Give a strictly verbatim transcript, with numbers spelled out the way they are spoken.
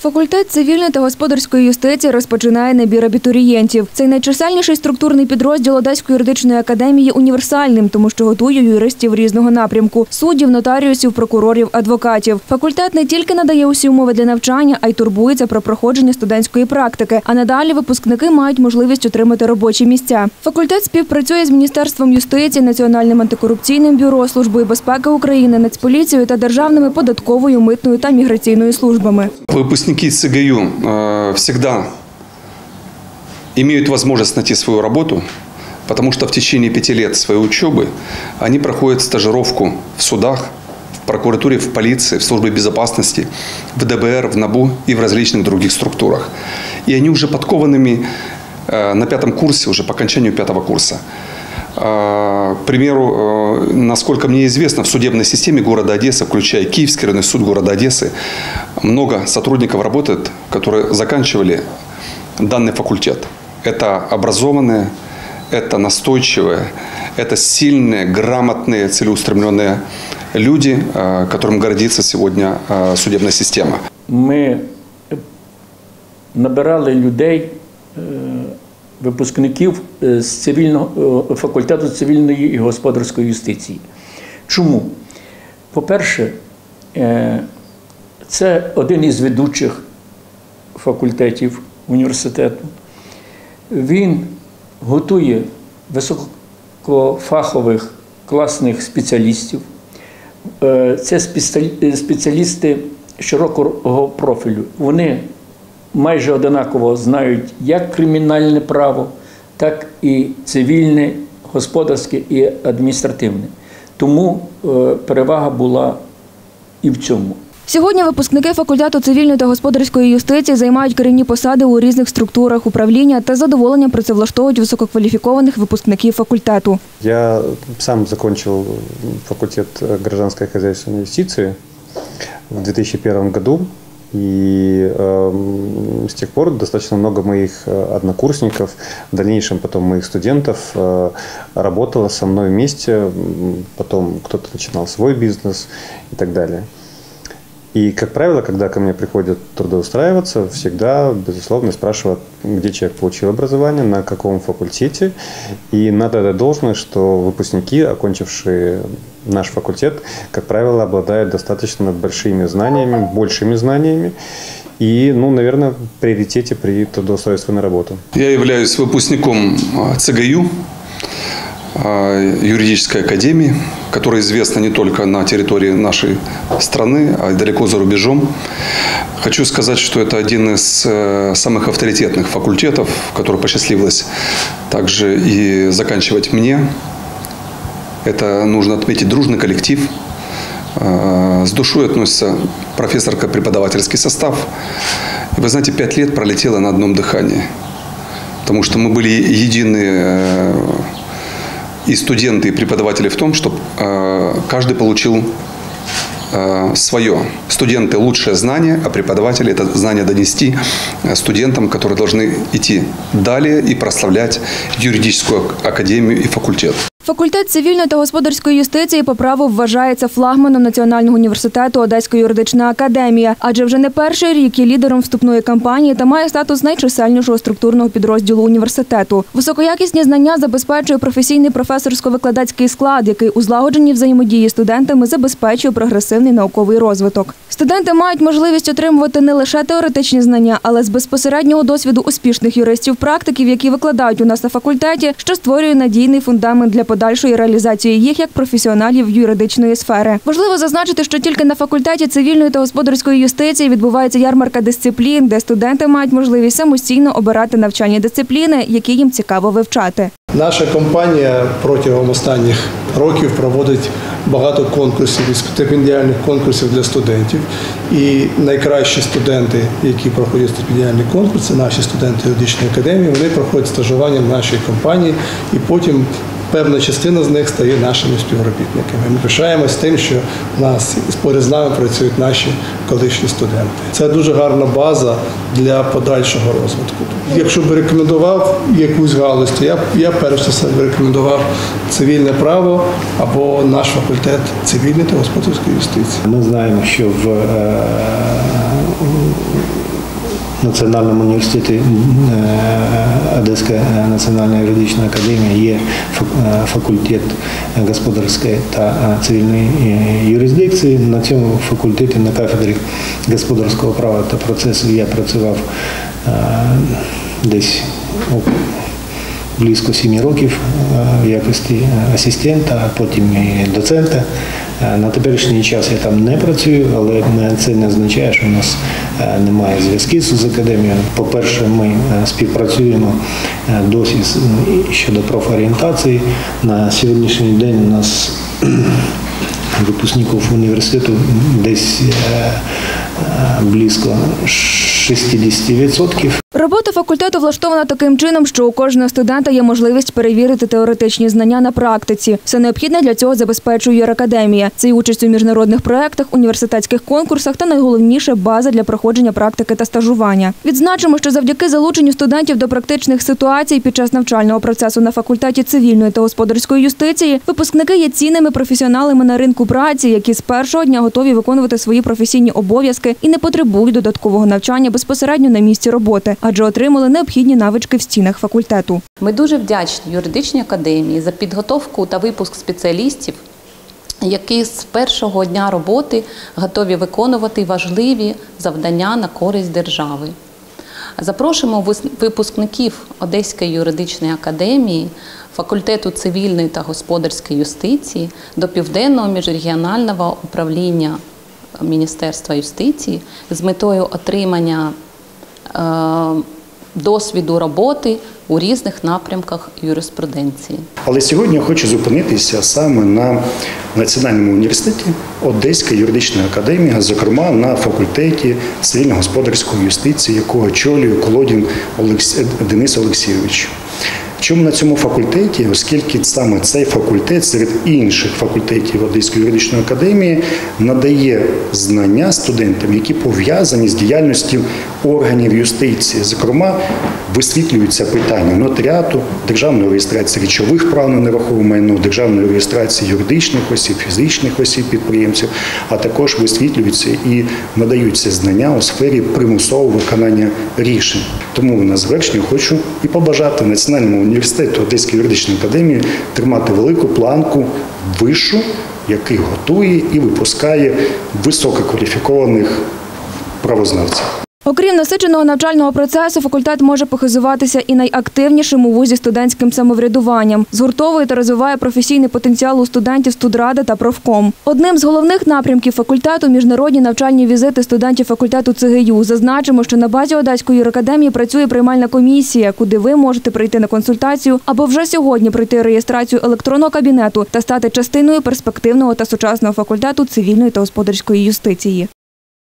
Факультет цивільної та господарської юстиції розпочинає набір абітурієнтів. Цей найчисельніший структурний підрозділ Одеської юридичної академії універсальним, тому що готує юристів різного напрямку – суддів, нотаріусів, прокурорів, адвокатів. Факультет не тільки надає усі умови для навчання, а й турбується про проходження студентської практики. А надалі випускники мають можливість отримати робочі місця. Факультет співпрацює з Міністерством юстиції, Національним антикорупційним бюро, Службою безпеки України, Нацполіцією та державними податковою, митною та міграційною службами. Выпускники ЦГЮ э, всегда имеют возможность найти свою работу, потому что в течение пяти лет своей учебы они проходят стажировку в судах, в прокуратуре, в полиции, в службе безопасности, в ДБР, в НАБУ и в различных других структурах. И они уже подкованными э, на пятом курсе, уже по окончанию пятого курса. К примеру, насколько мне известно, в судебной системе города Одессы, включая Киевский районный суд города Одессы, много сотрудников работает, которые заканчивали данный факультет. Это образованные, это настойчивые, это сильные, грамотные, целеустремленные люди, которым гордится сегодня судебная система. Мы набирали людей, випускників з цивільного факультету цивільної і господарської юстиції. Чому? По-перше, це один із ведучих факультетів університету. Він готує високофахових, класних спеціалістів. Це спеціалісти широкого профілю. Вони майже однаково знають як кримінальне право, так і цивільне, господарське і адміністративне. Тому перевага була і в цьому. Сьогодні випускники факультету цивільної та господарської юстиції займають керівні посади у різних структурах управління та з задоволенням працевлаштовують висококваліфікованих випускників факультету. Я сам закончил факультет гражданской хозяйственной юстиции в две тысячи первом году. И э, с тех пор достаточно много моих однокурсников, в дальнейшем потом моих студентов э, работало со мной вместе, потом кто-то начинал свой бизнес и так далее. И, как правило, когда ко мне приходят трудоустраиваться, всегда, безусловно, спрашивают, где человек получил образование, на каком факультете. И надо отдать должное, что выпускники, окончившие наш факультет, как правило, обладают достаточно большими знаниями, большими знаниями. И, ну, наверное, в приоритете при трудоустройстве на работу. Я являюсь выпускником ЦГЮ, юридической академии, которая известна не только на территории нашей страны, а и далеко за рубежом. Хочу сказать, что это один из самых авторитетных факультетов, который посчастливилось также и заканчивать мне. Это, нужно отметить, дружный коллектив. С душой относится профессорско-преподавательский состав. И вы знаете, пять лет пролетело на одном дыхании, потому что мы были едины, и студенты, и преподаватели в том, чтобы каждый получил свое. Студенты – лучшее знание, а преподаватели – это знание донести студентам, которые должны идти далее и прославлять юридическую академию и факультет. Факультет цивільної та господарської юстиції по праву вважається флагманом Національного університету Одеська юридична академія, адже вже не перший рік є лідером вступної кампанії та має статус найчисельнішого структурного підрозділу університету. Високоякісні знання забезпечує професійний професорсько-викладацький склад, який у злагодженій взаємодії з студентами забезпечує прогресивний науковий розвиток. Студенти мають можливість отримувати не лише теоретичні знання, але з безпосереднього досвіду успішних юристів-практиків, які викладають у нас на факультеті, що створює надійний фундамент для подальшої реалізації їх як професіоналів юридичної сфери. Важливо зазначити, що тільки на факультеті цивільної та господарської юстиції відбувається ярмарка дисциплін, де студенти мають можливість самостійно обирати навчальні дисципліни, які їм цікаво вивчати. Наша компанія протягом останніх років проводить багато конкурсів, стипендіальних конкурсів для студентів. І найкращі студенти, які проходять стипендіальні конкурси, наші студенти юридичної академії, вони проходять стажування в нашій компанії і потім певна частина з них стає нашими співробітниками. Ми пишаємось тим, що в нас поряд з нами працюють наші колишні студенти. Це дуже гарна база для подальшого розвитку. Якщо б рекомендував якусь галузь, то я, я перш за все рекомендував цивільне право або наш факультет цивільної та господарської юстиції. Ми знаємо, що в Національному університеті Одеська національна юридична академія є факультет господарської та цивільної юрисдикції. На цьому факультеті на кафедрі господарського права та процесу я працював десь близько семи років в якості асистента, а потім і доцента. На теперішній час я там не працюю, але це не означає, що у нас немає зв'язків з академією. По-перше, ми співпрацюємо досі щодо профорієнтації. На сьогоднішній день у нас випускників університету десь близько шістдесят відсотків. Робота факультету влаштована таким чином, що у кожного студента є можливість перевірити теоретичні знання на практиці. Все необхідне для цього забезпечує юракадемія. Це й участь у міжнародних проєктах, університетських конкурсах та найголовніше – база для проходження практики та стажування. Відзначимо, що завдяки залученню студентів до практичних ситуацій під час навчального процесу на факультеті цивільної та господарської юстиції випускники є цінними професіоналами на ринку праці, які з першого дня готові виконувати свої професійні обов'язки і не потребують додаткового навчання безпосередньо на місці роботи, адже отримали необхідні навички в стінах факультету. Ми дуже вдячні юридичній академії за підготовку та випуск спеціалістів, які з першого дня роботи готові виконувати важливі завдання на користь держави. Запрошуємо випускників Одеської юридичної академії, факультету цивільної та господарської юстиції до Південного міжрегіонального управління Міністерства юстиції з метою отримання досвіду роботи у різних напрямках юриспруденції. Але сьогодні я хочу зупинитися саме на Національному університеті Одеська юридична академія, зокрема на факультеті цивільно-господарської юстиції, якого очолює Колодін Денис Олексійович. Чому на цьому факультеті? Оскільки саме цей факультет серед інших факультетів Одеської юридичної академії надає знання студентам, які пов'язані з діяльністю органів юстиції. Зокрема, висвітлюються питання нотаріату, державної реєстрації речових прав на нерухоме майно, державної реєстрації юридичних осіб, фізичних осіб, підприємців, а також висвітлюються і надаються знання у сфері примусового виконання рішень. Тому на завершення хочу і побажати Національному університету Одеської юридичної академії тримати велику планку вищу, який готує і випускає висококваліфікованих правознавців. Окрім насиченого навчального процесу, факультет може похизуватися і найактивнішим у вузі студентським самоврядуванням. Згуртовує та розвиває професійний потенціал у студентів студради та профком. Одним з головних напрямків факультету – міжнародні навчальні візити студентів факультету ЦГЮ. Зазначимо, що на базі Одеської юракадемії працює приймальна комісія, куди ви можете прийти на консультацію або вже сьогодні пройти реєстрацію електронного кабінету та стати частиною перспективного та сучасного факультету цивільної та господарської юстиції.